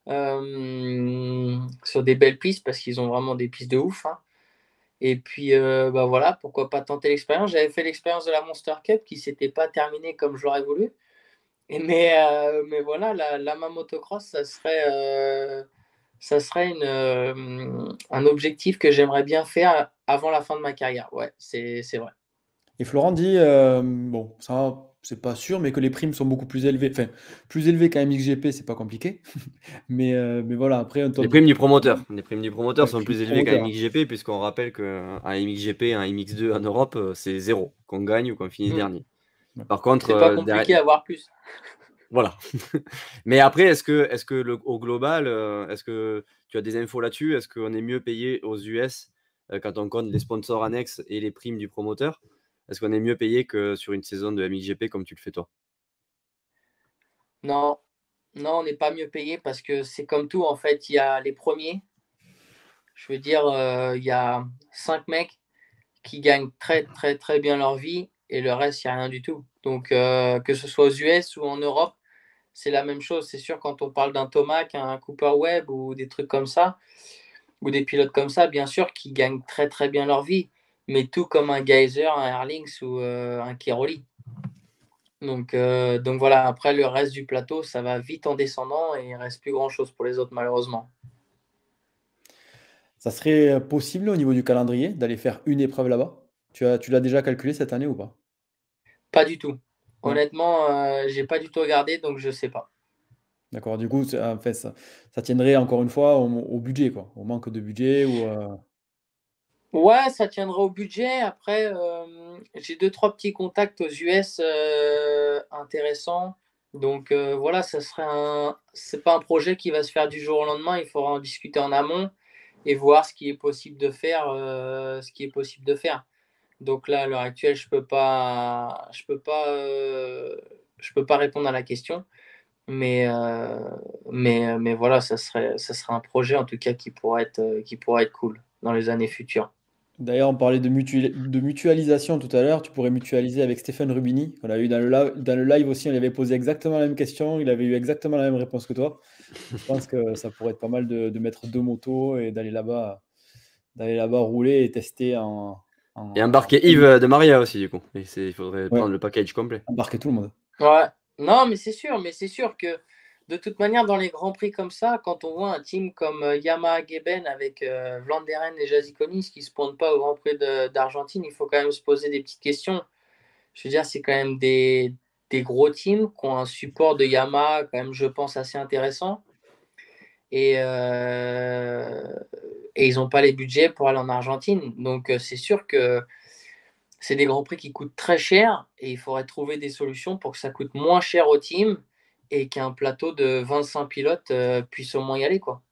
euh, sur des belles pistes parce qu'ils ont vraiment des pistes de ouf. Hein. Et puis, euh, bah voilà, pourquoi pas tenter l'expérience. J'avais fait l'expérience de la Monster Cup qui s'était pas terminée comme je l'aurais voulu. Et mais, euh, mais voilà, la lama motocross, ça serait, euh, ça serait une, euh, un objectif que j'aimerais bien faire avant la fin de ma carrière. Ouais, c'est c'est vrai. Et Florent dit, euh, bon, ça, c'est pas sûr, mais que les primes sont beaucoup plus élevées. Enfin, plus élevées qu'un M X G P, c'est pas compliqué. Mais, euh, mais voilà, après un Les top dix, primes du promoteur. Les primes du promoteur ouais, sont prime plus élevées qu'à promoteur. M X G P, puisqu'on rappelle qu'un M X G P, un M X deux en Europe, euh, c'est zéro, qu'on gagne ou qu'on finisse Mm. dernier. Ouais. Par contre, C'est pas euh, derrière- compliqué à avoir plus. voilà. Mais après, est-ce que, est-ce que le, au global, euh, est-ce que tu as des infos là-dessus? Est-ce qu'on est mieux payé aux U S euh, quand on compte les sponsors annexes et les primes du promoteur? Est-ce qu'on est mieux payé que sur une saison de M X G P comme tu le fais toi? Non, non, on n'est pas mieux payé parce que c'est comme tout. En fait, il y a les premiers. Je veux dire, euh, il y a cinq mecs qui gagnent très, très, très bien leur vie et le reste, il n'y a rien du tout. Donc, euh, que ce soit aux U S ou en Europe, c'est la même chose. C'est sûr, quand on parle d'un Tomac, un Cooper Webb ou des trucs comme ça, ou des pilotes comme ça, bien sûr, qui gagnent très, très bien leur vie, mais tout comme un Geyser, un Erlings ou euh, un Kiroli. Donc, euh, donc voilà, après le reste du plateau, ça va vite en descendant et il ne reste plus grand-chose pour les autres, malheureusement. Ça serait euh, possible au niveau du calendrier d'aller faire une épreuve là-bas? Tu as, tu l'as déjà calculé cette année ou pas? Pas du tout. Non? Honnêtement, euh, j'ai pas du tout regardé, donc je sais pas. D'accord, du coup, c'est- en fait, ça, ça tiendrait encore une fois au, au budget, quoi, au manque de budget ou. euh, Ouais, ça tiendra au budget. Après, euh, j'ai deux, trois petits contacts aux U S euh, intéressants. Donc euh, voilà, ça serait un. C'est pas un projet qui va se faire du jour au lendemain. Il faudra en discuter en amont et voir ce qui est possible de faire, euh, ce qui est possible de faire. Donc là, à l'heure actuelle, je peux pas, je peux pas, euh, je peux pas répondre à la question. Mais, euh, mais, mais voilà, ça serait, ça serait un projet en tout cas qui pourrait être, euh, qui pourrait être cool dans les années futures. D'ailleurs, on parlait de, mutu- de mutualisation tout à l'heure. Tu pourrais mutualiser avec Stéphane Rubini. On l'a eu dans le, live, dans le live aussi. On lui avait posé exactement la même question. Il avait eu exactement la même réponse que toi. Je pense que ça pourrait être pas mal de, de mettre deux motos et d'aller là-bas, d'aller là-bas rouler et tester en, en- Et en- embarquer Yves de Maria aussi, du coup. Et c'est- il faudrait ouais, prendre le package complet. embarquer tout le monde. Ouais. Non, mais c'est sûr, mais c'est sûr que de toute manière, dans les grands prix comme ça, quand on voit un team comme euh, Yamaha Geben avec euh, Vlanderen et Jazikonis qui ne se pointent pas au Grand Prix de- d'Argentine, il faut quand même se poser des petites questions. Je veux dire, c'est quand même des, des gros teams qui ont un support de Yamaha, quand même, je pense, assez intéressant. Et, euh, et ils n'ont pas les budgets pour aller en Argentine. Donc, euh, c'est sûr que c'est des grands prix qui coûtent très cher et il faudrait trouver des solutions pour que ça coûte moins cher au team et qu'un plateau de vingt-cinq pilotes euh, puisse au moins y aller, quoi.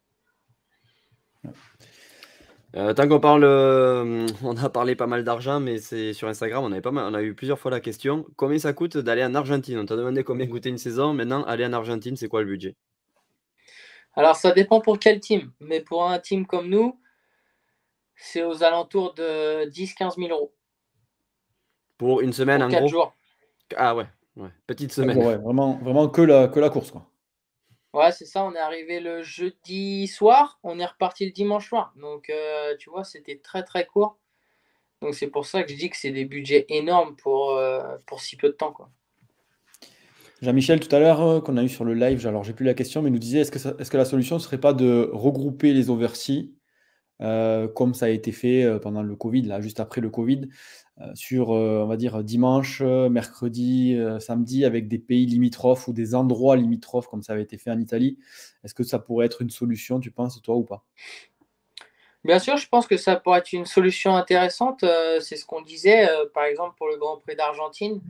Euh, tant qu'on parle, euh, on a parlé pas mal d'argent, mais c'est sur Instagram, on avait pas mal, on a eu plusieurs fois la question, combien ça coûte d'aller en Argentine? On t'a demandé combien coûtait une saison, maintenant aller en Argentine, c'est quoi le budget? Alors, ça dépend pour quel team, mais pour un team comme nous, c'est aux alentours de dix quinze mille euros Pour une semaine, pour en quatre gros? jours. Ah ouais, ouais, petite Quatre semaine. jours, ouais, vraiment, vraiment que la, que la course, quoi. Ouais, c'est ça, on est arrivé le jeudi soir, on est reparti le dimanche soir. Donc, euh, tu vois, c'était très très court. Donc, c'est pour ça que je dis que c'est des budgets énormes pour, euh, pour si peu de temps, quoi. Jean-Michel, tout à l'heure, euh, qu'on a eu sur le live, alors j'ai plus la question, mais il nous disait est-ce que, ça- est-ce que la solution ne serait pas de regrouper les overseas, euh, comme ça a été fait euh, pendant le Covid, là, juste après le Covid, euh, sur, euh, on va dire, dimanche, euh, mercredi, euh, samedi, avec des pays limitrophes ou des endroits limitrophes, comme ça avait été fait en Italie. Est-ce que ça pourrait être une solution, tu penses, toi, ou pas? Bien sûr, je pense que ça pourrait être une solution intéressante. Euh, c'est ce qu'on disait, euh, par exemple, pour le Grand Prix d'Argentine.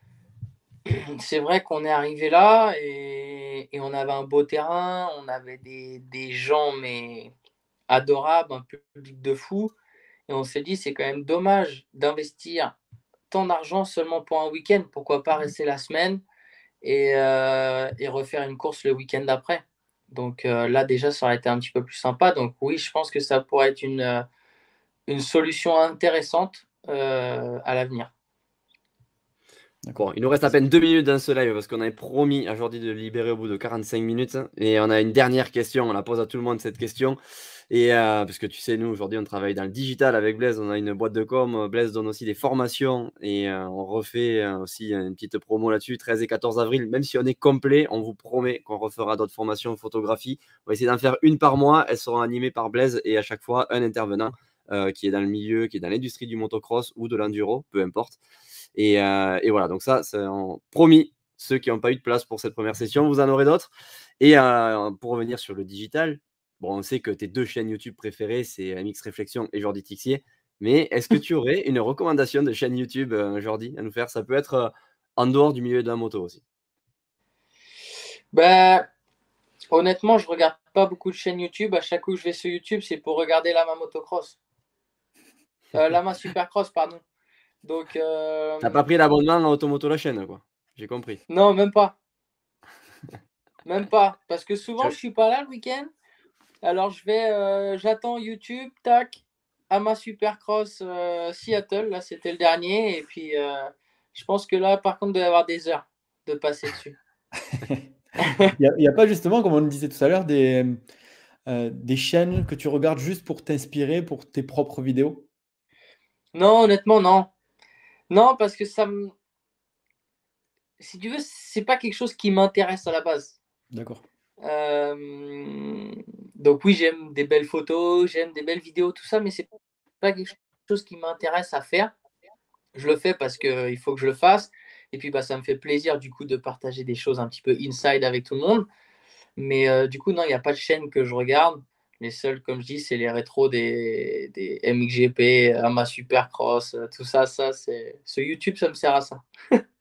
C'est vrai qu'on est arrivé là et, et on avait un beau terrain, on avait des, des gens mais adorables, un public de fou. Et on s'est dit, c'est quand même dommage d'investir tant d'argent seulement pour un week-end. Pourquoi pas rester la semaine et, euh, et refaire une course le week-end d'après. Donc euh, là, déjà, ça aurait été un petit peu plus sympa. Donc oui, je pense que ça pourrait être une, euh, une solution intéressante euh, à l'avenir. Bon, il nous reste à peine deux minutes dans ce live parce qu'on avait promis à Jordi de le libérer au bout de quarante-cinq minutes. Et on a une dernière question, on la pose à tout le monde cette question. Et euh, parce que tu sais, nous aujourd'hui on travaille dans le digital avec Blaise, on a une boîte de com. Blaise donne aussi des formations et euh, on refait euh, aussi une petite promo là-dessus, treize et quatorze avril. Même si on est complet, on vous promet qu'on refera d'autres formations en photographie. On va essayer d'en faire une par mois, elles seront animées par Blaise et à chaque fois un intervenant euh, qui est dans le milieu, qui est dans l'industrie du motocross ou de l'enduro, peu importe. Et, euh, et voilà, donc ça, c'est en- promis. Ceux qui n'ont pas eu de place pour cette première session, vous en aurez d'autres. Et euh, pour revenir sur le digital, bon, on sait que tes deux chaînes YouTube préférées, c'est M X Réflexion et Jordi Tixier. Mais est-ce que tu aurais une recommandation de chaîne YouTube, euh, Jordi, à nous faire? Ça peut être euh, en dehors du milieu de la moto aussi. Ben, honnêtement, je regarde pas beaucoup de chaînes YouTube. À chaque coup que je vais sur YouTube, c'est pour regarder Lama Motocross. Euh, Lama Supercross, pardon. Donc, euh, T'as pas pris l'abonnement à Automoto la chaîne, quoi. J'ai compris. non, même pas. Même pas. Parce que souvent, Tu- je suis pas là le week-end. Alors, je vais, euh, j'attends YouTube, tac, Ama Supercross euh, Seattle. Là, c'était le dernier. Et puis, euh, je pense que là, par contre, il doit y avoir des heures de passer dessus. Il n'y a, il y a pas justement, comme on le disait tout à l'heure, des, euh, des chaînes que tu regardes juste pour t'inspirer pour tes propres vidéos? Non, honnêtement, non. Non, parce que ça me. Si tu veux, c'est pas quelque chose qui m'intéresse à la base. D'accord. Euh, Donc oui, j'aime des belles photos, j'aime des belles vidéos, tout ça, mais c'est pas quelque chose qui m'intéresse à faire. Je le fais parce qu'il faut que je le fasse. Et puis bah, ça me fait plaisir du coup de partager des choses un petit peu inside avec tout le monde. Mais euh, du coup, non, il n'y a pas de chaîne que je regarde. Les seuls, comme je dis, c'est les rétros des, des M X G P, Ama Supercross, tout ça. ça c'est... Ce YouTube, ça me sert à ça.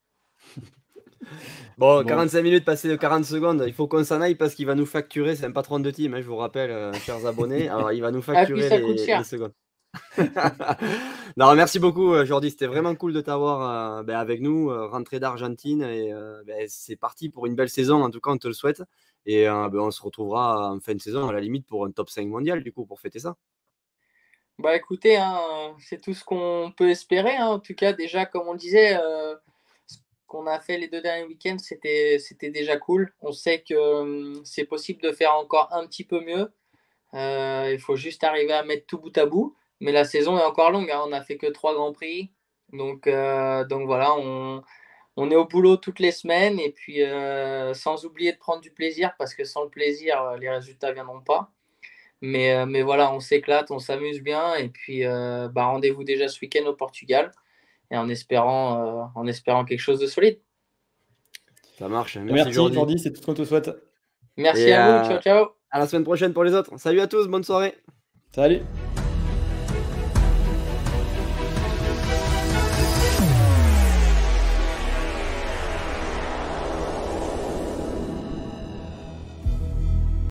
Bon, Bon. quarante-cinq minutes passées de quarante secondes, il faut qu'on s'en aille parce qu'il va nous facturer, c'est un patron de team, hein, je vous rappelle, euh, chers abonnés. Alors, il va nous Ah, puis facturer ça les, coûte cher. les secondes. Non, merci beaucoup, euh, Jordi. C'était vraiment cool de t'avoir euh, ben, avec nous, euh, rentrée d'Argentine. Et euh, ben, c'est parti pour une belle saison. En tout cas, on te le souhaite. Et euh, ben, on se retrouvera en fin de saison, à la limite, pour un top cinq mondial, du coup, pour fêter ça. Bah écoutez, hein, c'est tout ce qu'on peut espérer. Hein. En tout cas, déjà, comme on le disait, euh, ce qu'on a fait les deux derniers week-ends, c'était, c'était déjà cool. On sait que euh, c'est possible de faire encore un petit peu mieux. Euh, il faut juste arriver à mettre tout bout à bout. Mais la saison est encore longue. Hein. On n'a fait que trois grands prix. Donc, euh, donc voilà, on, on est au boulot toutes les semaines. Et puis, euh, sans oublier de prendre du plaisir, parce que sans le plaisir, les résultats ne viendront pas. Mais, euh, mais voilà, on s'éclate, on s'amuse bien. Et puis, euh, bah, rendez-vous déjà ce week-end au Portugal. Et en espérant, euh, en espérant quelque chose de solide. Ça marche. Merci, Merci Jordi. Jordi, c'est tout ce qu'on te souhaite. Merci Et à euh, vous. Ciao, ciao. à la semaine prochaine pour les autres. Salut à tous, bonne soirée. Salut.